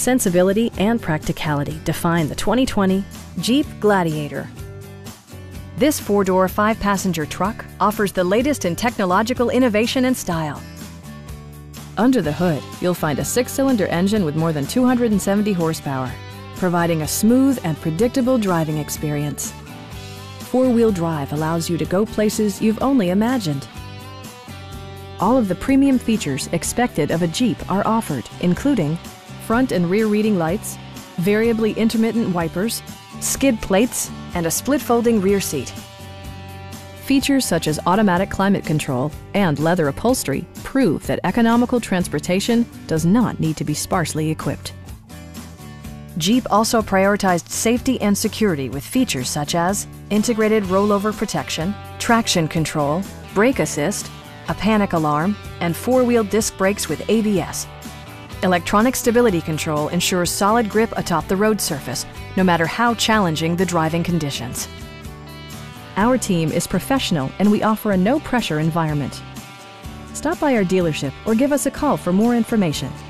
Sensibility and practicality define the 2020 Jeep Gladiator. This four-door, five-passenger truck offers the latest in technological innovation and style. Under the hood, you'll find a six-cylinder engine with more than 270 horsepower, providing a smooth and predictable driving experience. Four-wheel drive allows you to go places you've only imagined. All of the premium features expected of a Jeep are offered, including front and rear reading lights, variably intermittent wipers, skid plates, and a split-folding rear seat. Features such as automatic climate control and leather upholstery prove that economical transportation does not need to be sparsely equipped. Jeep also prioritized safety and security with features such as integrated rollover protection, traction control, brake assist, a panic alarm, and four-wheel disc brakes with ABS. Electronic stability control ensures solid grip atop the road surface, no matter how challenging the driving conditions. Our team is professional and we offer a no-pressure environment. Stop by our dealership or give us a call for more information.